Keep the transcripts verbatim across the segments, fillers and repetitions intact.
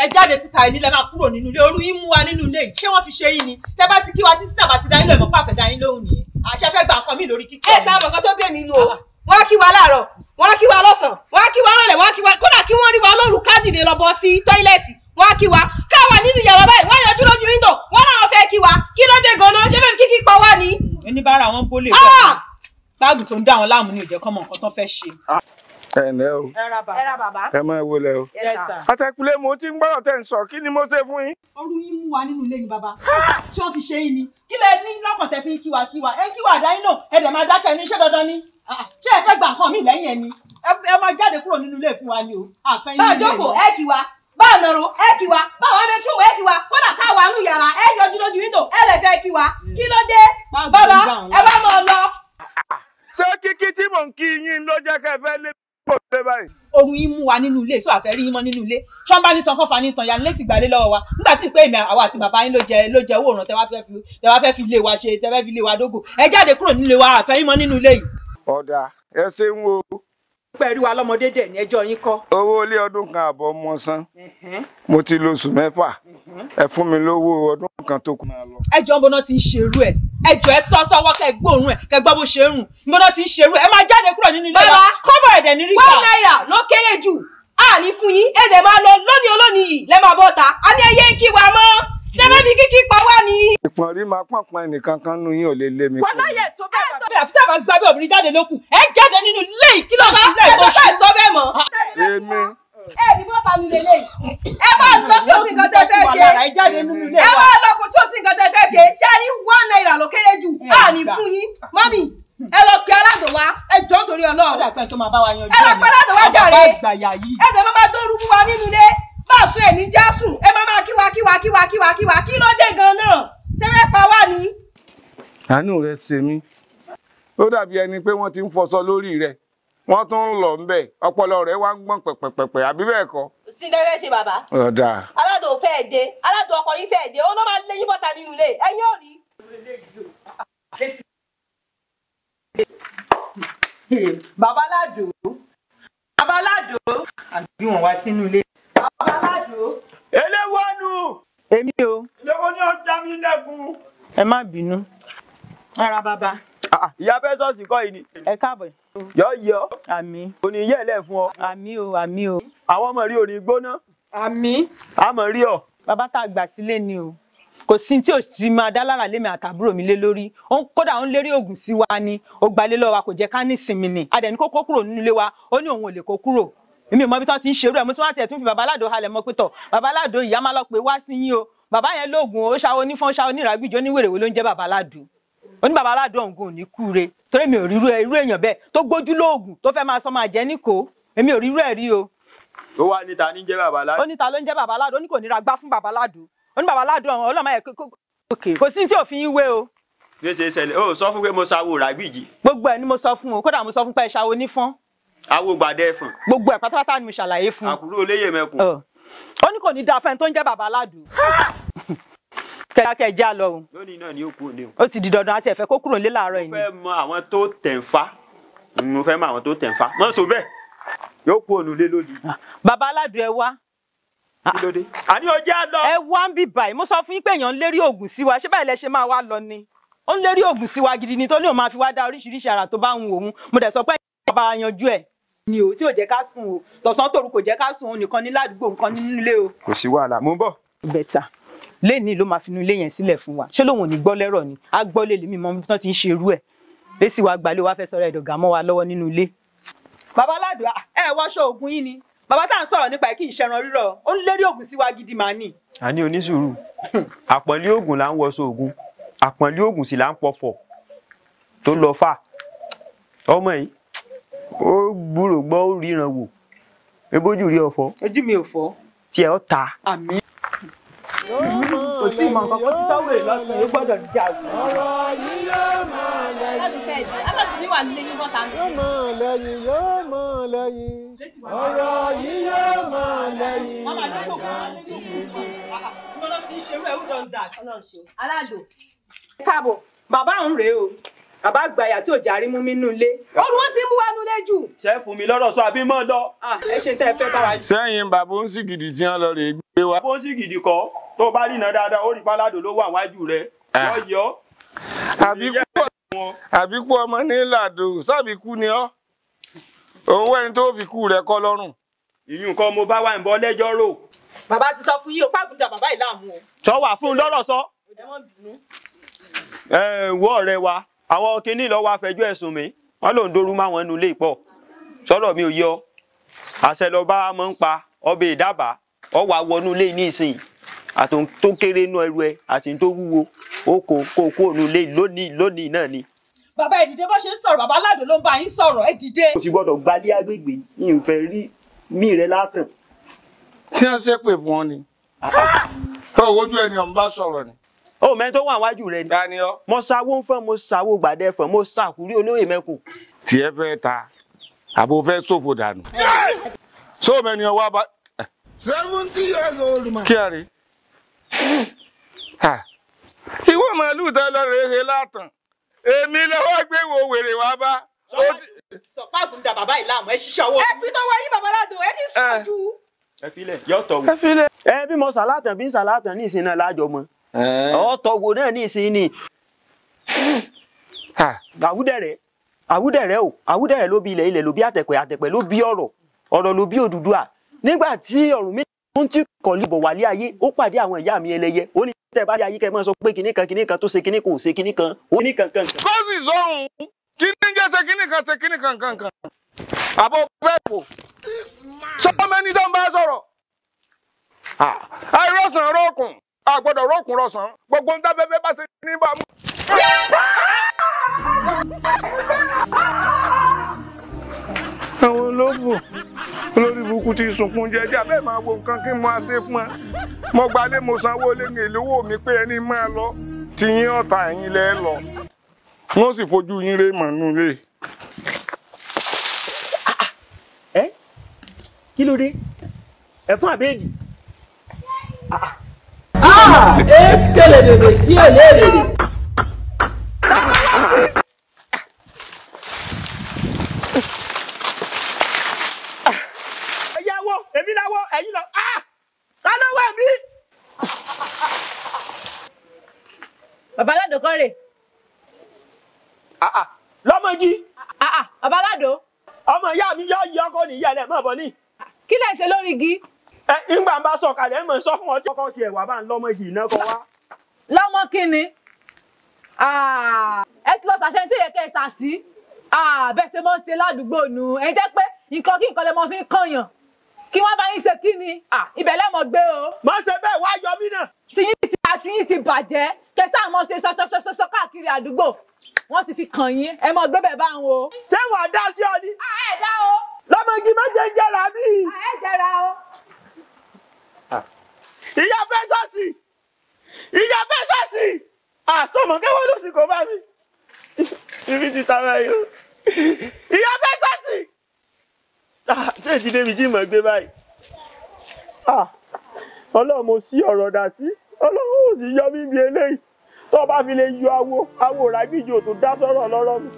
ẹ jáde síta ilé lẹ máa kúrò nínú ilé orú yín mú wa nínú ilé ṣé wọ́n fi ṣe yín ni tẹ́ bá ti kí wa títí tàbá ti dá yín lóhùn mọ́ pàfẹ́ dá yín lóhùn nìyẹn àṣẹ fẹ́ gba nǹkan mi lórí kíkọ́. ẹ sáà mọ̀kàn tó bí èmi lò ó wọ́n kí wa láàárọ̀ wọ́n kí wa lọ́sàn-án wọ́n kí wa rọ̀lẹ́ wọ́n kí wa kódà kí wọ́n rí wa lóru kádìdé lọ bọ́ sí tọ́ílẹ̀tì wọ́n kí wa káwa nínú yàrá báyìí wọ́n yọjú lójú wíńdò wọ́n náà fẹ́ kí wa kí ló dé gan-an ṣé fẹ́ kíkí pa wá ni. oníbàárà wọn bó lè bọ́ báàgù tó ń dá wọn láàmú ní ìjẹ́kọ́ mọ nǹkan tó fẹ́ ṣe. ẹ ǹlẹ́ o ẹ ra bàbá ẹ máa wọlé o. àtẹ̀kùlé mo ti ń gbọ́dọ̀ tẹ̀ ń sọ kí ni mo ṣe fún yín. orú yín mú wa nínú ilé ni bàbá ṣé wọ́n fi ṣe yín ni kí lẹ ní lọ́kàn tẹ fi ń kí wa kí wa ẹ kí wa àdáyín náà ẹ dẹ̀ máa dákẹ́ ní iṣẹ́ dandan ni ṣé ẹ fẹ́ gba nǹkan mi lẹ́yìn ẹ ni ẹ máa jáde kúrò nínú ilé fún wa ni o àfẹ́ yín nílé. bá a jókòó ẹ kí wa bá a nàró ẹ kí wa bá àwọn ẹbẹ túwò ẹ kí wa kódà káwa nù yàrá ẹ yọjú lójú wíńdò ẹ lè fẹ́ kí wa kí ló dé bàbá ẹ bá mọ̀ lọ. ṣé kíkí tí mò ń kí yín ló jẹ́ kẹ́ fẹ́ lé pọ̀ lé báyìí. orú yín mú wa nínú ilé sọ àfẹ́ rí yín mọ́ nínú ilé ṣọ́nbà nítan kọ́fà nítan yà ní létí gbàlé lọ́wọ́ wa nígbà tí ìpè èmi àwa àti bàbá yín ló jẹ ló jẹ owó òràn tẹ wá fẹ́ fi tẹ wá fẹ́ fi ilé wa ṣe tẹ fẹ́ fi ilé wa dógò ẹ jáde kúrò nílé wa àfẹ́ yín mọ́ nínú ilé yìí. ọ̀dà ẹ ṣeun o. pẹ̀lú wa lọ́mọdé dẹ̀ ní ẹjọ́ yín kọ́. owó ilé ọdún kan àbọ̀ mọ san mo ti lo oṣù mẹ́fà ẹ fún mi lówó ọdún kan tó kù. ẹjọ́ ń bọ́ná ti ń ṣerú ẹ̀ ẹjọ́ ẹ sọ sọ́wọ́ kẹ́ gbóòórùn ẹ̀ kẹ́ gbọ́ bó ṣe ń rùn ń bọ́ná ti ń ṣerú ẹ̀ ẹ máa jáde kúrò nínú ilé wa kọ́bọ̀ ẹ̀dẹ̀ ní rí gbà. one naira ló kéré jù a ní fún yín ẹ̀dẹ̀ máa lọ lónìí olónìí yìí lẹ́ máa bọ́ ta a ní ẹyẹ ń kí wa mọ́ ṣé bẹ́ẹ̀ bí kíkí pa wá ni. ìpọ̀n rí máa pọ̀npọ̀n ẹnìkan kan nù yín ò lè lé mi. wọ́n láyè tó bẹ́ẹ̀ bá bẹ́ẹ̀ àfi tá a bá gbá bí obìnrin jáde lókù ẹ jáde nínú ilé yìí kí ló ń ṣe ilé ẹ sọ bẹ́ẹ̀ sọ bẹ́ẹ̀ mọ́. èmi. ẹ ní bọ́ta nu lélẹ̀ yìí ẹ máa lọ tí o sì nǹkan tẹ fẹ́ ṣe ẹ máa lọ kó tí o sì nǹkan tẹ fẹ́ ṣe ṣé ẹ ní one naira ló kéré jù a ní fún yín mọ́mì ẹ lọ pe aládùn wa ẹ jọ nítorí Ọlọ́run ẹ lọ pe aládùn wa jàre ẹ tẹ máa tó rúbú wa nínú ilé bá a sún ẹ ní jásùn ẹ máa máa kíwa kíwa kíwa kíwa kíwa kí ló dé gan náà ṣé fẹ́ pa wá ni. àánú rẹ ṣe mí ó dàbí ẹni pé wọ́n ti ń fọṣọ lórí rẹ wọ́n tún ń lọ ńbẹ ọpọlọ rẹ wá ń gbọ̀n pẹpẹpẹpẹ àbí bẹ́ẹ̀ kọ́. sí dẹ́rẹ́ ṣe bàbá. ọ̀dà. aládùn fẹ́ẹ̀ dé aládùn ọkọ yín fẹ́ẹ̀ dé ó ló máa lé yín bọ́ta nínú ilé ẹ̀yin ò rí. Babaalado Babaalado àbí wọn wá sínú ilé. Babaalado. eléwọ́nù. èmi o. eléwọ́ ni ọjà mi lẹ́kùn. ẹ má bínú. ara bàbá. ìyá fẹ́ sọ́ọ̀sì kọ́ yìí ni. ẹ káàbọ̀. yọ yọ. àmín. òní yẹ̀lẹ̀ fún ọ. àmín o àmín o. àwọn ọmọ rí òní gbóná. àmín. àmọ̀ rí ọ. bàbá tá a gbà sílé ni o kò sí tí ò sì máa dá lára lémi àtàbúrò mi lé lórí kódà ó ń lérí oògùn sí wa ni ó gbalé lọ́wọ́ wa kò jẹ́ ká ní ìsinmi ni adẹ̀ni kó kó kúrò nínú ilé wa ó ní òun ò lè kó kúrò èmi ò mọ ibi tí wọ́n ti ń ṣerú ẹ̀ mo tún wá tiẹ̀ tún fi Babaalado halẹ̀ mọ́ pé tọ̀ Babaalado ìyá máa lọ pé wá sí yín o bàbá yẹn lóògùn ó ṣàwọn onífọ́n ṣàwọn oníràgbìjọ oníwèrèwé ló ń jẹ́ Babaalado ó ní Babaalado ọ̀hún ò ní kúre torí mi ò rí irú èèyàn bẹ́ẹ̀ tó gbójú lóògùn tó fẹ́ máa sọ máa jẹ́ níkò èmi ò rí irú ẹ̀ rí o. ó wá níta ní jẹ́ Babaalado. ó níta ló ń jẹ́ Babaalado ó ní kò ní ra gbá fún Babaalado ó ní Babaalado ọ̀hún ọlọ́mọ ẹ̀ kò sí tí òfin wé o. bí ó ṣe ṣẹlẹ̀ ó sọ fún pé mo ṣàwò ràgbìjì. gbogbo ẹ̀ ni mo sọ fún o kódà mo sọ fún pé ẹ ṣàwò onífọ́n. àwo gbàdẹ fún. gbogbo ẹ̀ pátápátá ni mo ṣàlàyé fún. àkúrò olóyè mẹ́kun. ó ní kò ní dáa fẹ́ni tó ń jẹ́ Babaalado. kẹ́kẹ́ já lọ o. lónìí náà ni ó kú òní o. ó ti di dandan àti ẹ̀fẹ́ kó kúrò nílé láàárọ̀ yìí. mo fẹ́ mọ àwọn tó tẹ̀ ń fa mo fẹ́ mọ àwọn tó tẹ̀ ń fa mọ́ sọ bẹ́ẹ̀ yóò kú ònú lé lónìí. Babaalado ẹ wá. kí ló dé. àní o jẹ́ lọ. ẹ wá ń bì báyìí mo sọ fún yín pé èèyàn ń lérí oògùn sí wa ṣé báyìí lẹ ṣe máa wá lọ ni ó ń lérí oògùn sí wa gidi ni tó ní òun máa fi wá dá oríṣiríṣi àrà tó bá ń òun mo dẹ̀ sọ pé ìjọba bá yanjú ẹ̀ ni o tí ò jẹ́ ká sùn o tọ̀sán tòru kò jẹ́ ká sùn òun nìkan ní ládùúgbò nǹkan nínú ilé o. kò sí wàhálà mo ń bọ̀. bẹ́tà lẹ́ni ló máa finú ilé yẹn sílẹ̀ fún wa ṣé lóun ò ní gbọ́ lẹ́rọ̀ ni á gbọ́ lè lémi mọ́ bí wọ́n ti ń ṣe irú ẹ̀ lẹ́sì wa gbalẹ̀ wa fẹ́ sọ̀rọ̀ ẹ̀dọ̀gà mọ́ wa lọ́wọ́ nínú ilé. Babaalado ẹ wọṣọ oògùn yín ni bàbá tá à ń sọ̀rọ̀ nípa ẹ̀ kí ìṣẹ̀ràn rírọ̀ ó ń lérí oògùn sí wa gidi màá nì. àní onísùúrù àpọ̀nlé oògùn là ń wọṣọ oògùn àpọ̀nlé oògùn sì là ń pọ̀fọ̀ tó lọ fà ọmọ yìí ó gbúrò gbọ́ ó ríran wò ebójú rí ọ̀fọ̀. ojú mi ò fọ́. tí ẹ ó ta. àmín. kò sí ìmọ̀ nǹkan kan tí tọ́wọ́ èlò ọ̀sán yóò gbọ́dọ̀ jà wù. ọ̀rọ̀ yìí yóò máa lẹ́yìn. aládùn ní wà ní lẹ́yìn bọ́ta. yóò máa lẹ́yìn yóò máa lẹ́yìn. ọ̀rọ̀ yìí yóò máa lẹ́yìn. mama ní kò kọ́ ọ́ ti ń ṣerú ẹ̀ who does that. aládùn káàbọ̀. bàbá òun rèé o bàbá àgbàyà tí ò járí mú mi nù ilé. Oru wọn ti mú wa nulẹ̀ jù. Ṣé fún mi lọ́rọ̀ sọ àbí mọ́ lọ? Ẹ ṣe tẹ́ ẹ fẹ́ bá wa. Sẹ́yìn bàbá ń sì gidi tí wọ́n lọ rè gbé wa. Bó sì gidi kọ́ tó bá rí iná dáadáa ó rí Babaalado ló wà wájú rẹ̀. Yọ àbíkú ọmọ ní làdò sábìkú ni ọ́ òun wẹ́ni tó fi kú rẹ̀ kọ́ lọ́rùn. Ìyún kan mo bá wà ń bọ́ lẹ́jọ́ rò. Bàbá ti sọ fún yín o pàgùdà bàbá yìí láàmú o. Sọ wà fún un lọ́rọ̀ sọ. Ẹ wo ọ̀rẹ́ wa àwọn kinní lọ wá fẹjọ́ ẹ̀sùn mi wọ́n lòún dorú máwọn nu ilé ìpọ̀ sọ̀rọ̀ mi ò yọ àṣẹ lọ bá mọ̀ ń pa ọbẹ̀ ìdábàá ọ wà wọnú ilé ní ìsìn àtòun tó kéré nú ẹrù ẹ àti tó wúwo ó kò kó kó ònú ilé lónìí lónìí náà ni. Bàbá ẹ dìde bó ṣe ń sọ̀rọ̀ Babaalado ló ń bá yín sọ̀rọ̀ ẹ dìde. Mo sì gbọ́dọ̀ gbalé agbègbè yìí ń fẹ́ rí mí rẹ látàn. Tí wọ́n ṣépè fún ọ ni ó wojú ẹni ọ̀n bá sọ̀rọ̀ ni. Ó mẹ́rin tó wà wájú rẹ ni. Dání ọ. Mo sáwó ń fẹ́ mo sáwó gbàdẹ́ fẹ́ mo sàkúrí olóyè mẹ́kù. Tí ẹ fẹ́ ta àbò fẹ́ ṣòfò dànù. So many ọwọ́ bá. seventy years old man. Kí a rí? Ìwọ màálù tẹ lọ rèé he látàn. Èmi lọ́wọ́ gbé wo wèrè wá bá. Pàgùdà bàbá yìí láàmú ẹ ṣiṣẹ́ ọwọ́. Ẹ fi tó wáyé Babaalado ẹ ti sọ jù. Ẹ filẹ̀ yọ tọ̀ wò. Ẹ filẹ̀. Ẹ bí mo sàlátàn bí sàlátàn ní ìsìn náà lájọ mọ́. Ọ̀ tọ̀wò náà ní ìsìn ni. Àwúdẹ̀rẹ̀ àwúdẹ̀rẹ̀ o àwúdẹ̀rẹ̀ ló bí ilẹ̀ ilẹ̀ ló bí àtẹ̀pẹ̀ àtẹ̀pẹ̀ ló bí ọ̀rọ̀ ọ̀rọ̀ ló bí Odùduwà. Nígbà tí ọ̀run méjì ń tí kọ̀lí bọ̀ wálé ayé ó pàdé àwọn ìyá mi ẹlẹ́yẹ ó ní tẹ́ bá yá ayé kẹ́ mọ́ sọ pé kinní kan kinní kan tó ṣe kinní kan ò ṣe kinní kan ó ní kankan. Kọ́sì sọ̀hún kíní jẹ́ ṣe kíní kan ṣe kíní kan kankan. Àbọ̀ fẹ́ fò. Sọ́mọ ẹni tó ń bá sọ̀rọ̀. Àìrọ̀sàn rọ̀kùn àgbọ̀dọ̀ rọ̀kùn rọ̀sàn gbogbo ń dábẹ́bẹ́ bá ṣe ní bá mú. Àwọn olóògùn olórí burúkú ti sunkún jẹjẹ abẹ́ máa wo nǹkan kí n máa ṣe fún ẹ. Mo gbalé mo sanwó lé ní ìlówó mi pé ẹni máa lọ tí yín ọ̀tá ẹ̀yin lẹ́ lọ. Wọ́n sì fojú yín ré mọ̀nú lé. Ẹ kí ló dé? Ẹ̀fọn àbẹ́ẹ̀dì. Eskele bèbè tí ò léèrè. Ẹ̀yàwó èmi náwó ẹ̀yin lọ. Ta ló wà mí? Babaalado kọ́ rè. Lọ́mọdé. Babaalado. Ọmọ ìyá mi yọ yí ọkọ ní ìyá ẹ̀ mọ̀ bọ̀ ní. Kí lẹ̀ ṣe lórí igi? Ẹ ńgbà ń bá sọ kalẹ̀ mọ̀ sọ fún ọ tí ọkọ tiẹ̀ wà bá ń lọ́mọ yìí náà kọ wá. Lọ́mọ kíni? Ẹ ti lọ ṣàṣẹ tí èké ṣàṣì. Bẹ́ẹ̀ ṣe mọ́ ṣe ládùúgbò nù. Ẹ jẹ́ pé nǹkan kí nǹkan lè mọ fi ń kànyàn. Kí wọ́n bá yín ṣe kí ni? Ibẹ̀ lẹ́mọ̀ gbé o. Má ṣe bẹ́ẹ̀ wá yọ mí náà. Tiyín ti àti yín ti bàjẹ́. Kẹsà mọ́ ṣe sọ́sọ́sọ́sọ́ káàkiri àdúgbò. Wọ́n ti fi kàn yín. Ẹ mọ̀ gbé bẹ̀ bá ń wo. Ṣé wàá dá sí ọ ni? Ẹ dá o. Lọ́mọdé má jẹ́ jẹ́ra mí. Ẹ jẹra o. Ìyá Fẹ́sọ̀sì! Ìyá Fẹ́sọ̀sì! Àsọmọ kẹ́wọ́ ló sì kó bá mi. Ibi ti ta báyìí o. Ìyá Fẹ́sọ̀sì! Ṣé èsì débi tí mo gbé báyìí? Ọlọ́run mo sí ọ̀rọ̀ dà sí. Ọlọ́run ò sì yọ mí bí eléyìí. Tó bá fi lè yọ awo, awo ràgbìjò tó dá sọ́rọ̀ lọ́rọ̀ mi.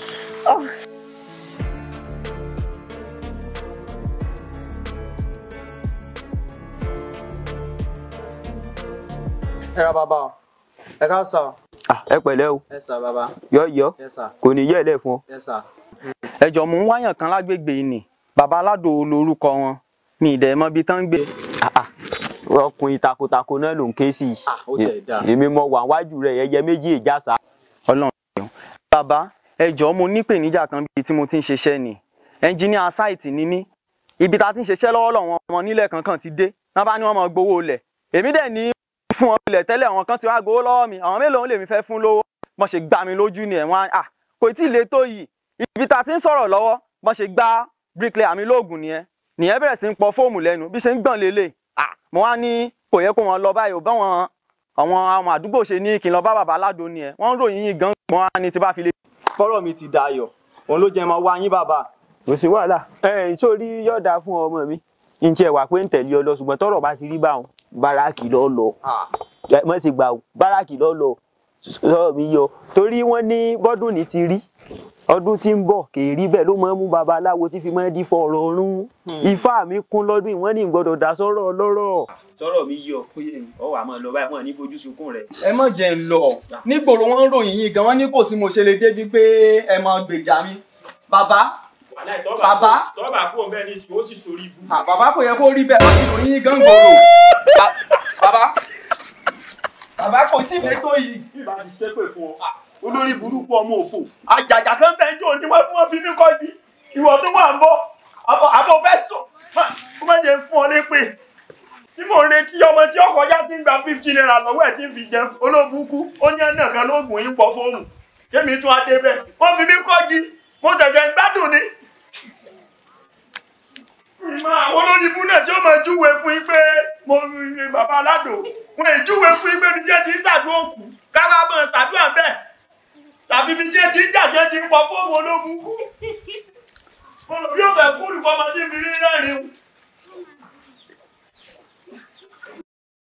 Ẹ ra bàbá o. Ẹ ká sà o. Ẹ pẹ̀lẹ́ o. Ẹ sà bàbá. Yọ yọ. Ẹ sà. Kò ní yẹ̀ lẹ̀ fún ọ. Ẹ sà. Ẹ jọ̀ọ́ mò ń wáyàn kan lágbègbè yìí ni Babaalado lórúkọ wọn mi ìdẹ̀ mọ́ bí tán ń gbé. Ọkùnrin takotako náà ló ń ké sí i. Ó tẹ̀ dá. Èmi mọ wà wájú rẹ̀ ẹyẹ méjì ìjàsà. Ọlọ́run ṣeun. Bàbá ẹ jọ̀ọ́ mo ní ìpèníjà kan bíi tí mo ti ń ṣiṣẹ́ ni ẹnjíníà sáìtì ni mí. Ibi tá a ti ń ṣiṣẹ́ lọ́wọ́ lọ́wọ́ ọmọ nílẹ̀ kankan ti dé. Wọ́n bá ní wọ́n mọ gbowó lẹ̀. Èmi dẹ̀ ní fún wọn ilẹ̀ tẹ́lẹ̀ àwọn kan ti wá gbowó lọ́wọ́ mi. Àwọn mélòó lèmi fẹ́ fún lówó. Wọ́n ṣe gbá mi lójú ni ẹ̀ wọ́n á kò tí ì le tó yìí. Ibi tá a ti ń sọ̀rọ̀ lọ́wọ́ wọ́n ṣe gbá bricklayer mi lóògùn nìyẹn. Nìyẹn bẹ̀rẹ̀ sí ń pọ fóòmù lẹ́nu bí ṣe ń gbọ̀n lélẹ̀. Mo wá ní kò yẹ kó wọn lọ báyìí ò bá wọn àwọn àwọn àdúgbò ṣe ní kí n lọ bá Babaalado ni ẹ wọ́n ń ròyìn yín gan wọn á ní tí bá fi lè. Fọ́rọ̀ mi ti dayọ̀. Òun ló jẹ́ máa wá yín bàbá. Kò sí wàhálà. Ẹ sórí yọ̀ọ̀dà fún ọmọ mi. N tiẹ̀ wà pé ń tẹ̀lé ọ lọ ṣùgbọ́n tọ́rọ̀ bá ti rí báwọn báràkì lọ lọ. Mọ̀ sí gbà ó báràkì lọ lọ. sọ̀rọ̀ mi yọ torí wọ́n ní bọ́dún ní ti rí ọdún tí ń bọ̀ kì í rí bẹ́ẹ̀ ló máa ń mú babaláwo tí fi máa ń dífọ̀ ọ̀rọ̀ ọ̀run ifá mi kún lọ́dún ìwọ́n ní gbọ́dọ̀ dá sọ́rọ̀ ọlọ́rọ̀. sọ̀rọ̀ mi yọ kóyè mi ọwọ́ àmọ́ lọ báyìí wọ́n ní fojú sunkún rẹ̀. ẹ mọ̀ jẹ́ ń lọ nígboro wọn ń ròyìn yìí gan wọn ní kò sí mo ṣe lè débi pé ẹ mọ gbèjà mi bàbá bàbá tọ́ba kú ọ̀bẹ ní ìsìn ó sì sórí ibú. bàbá kò yẹ kó rí bẹ́ẹ̀ wọ́n ti ròyìn yìí gan gbòòrò bàbá bàbá kò tí ì fẹ́ tó yìí. ìbá ti ṣépè fún ọ olórí burúkú ọmọ òfò àjàjà kan bẹ́ẹ̀ jò ní wọ́n fún wọn fi mí kọ́ di ìwọ tó wà ń bọ̀ àbọ̀ fẹ́ sọ ó má jẹ́ fún ọ lépè tí mò ń retí ọmọ tí ọkọ̀ já ti ń gba fifty naira lọ́wọ́ ẹ̀ tí ń fi jẹun olóbùkú ó ní ẹ̀nà kan lóògùn yín pọ̀ fóònù kémi tún adé bẹ́ẹ̀ wọ́n fi mí kọ́ di mo ṣẹ̀ṣẹ̀ ń gbádùn ni. ìmọ̀ àwọn olódìbú náà tí ó máa júwe fún yín pé mo Babaalado wọn ì júwe fún yín pé mi jẹ́ ti ń ṣàdúrà òkú káwá bọ̀ ṣàdúrà bẹ́ẹ̀ tàbí bí jẹ́ ti ń jàjẹ́ ti ń pọ̀ fóònù ológun kú. Mo rò bí ó fẹ́ kúrú fọmọdé mi rí rẹ́rìn-ín.